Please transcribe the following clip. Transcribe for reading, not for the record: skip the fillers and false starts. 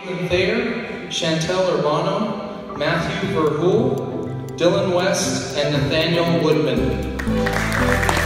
Kaitlin Thayer, Chantel Urbano, Matthew Verhool, Dylan West, and Nathaniel Woodman.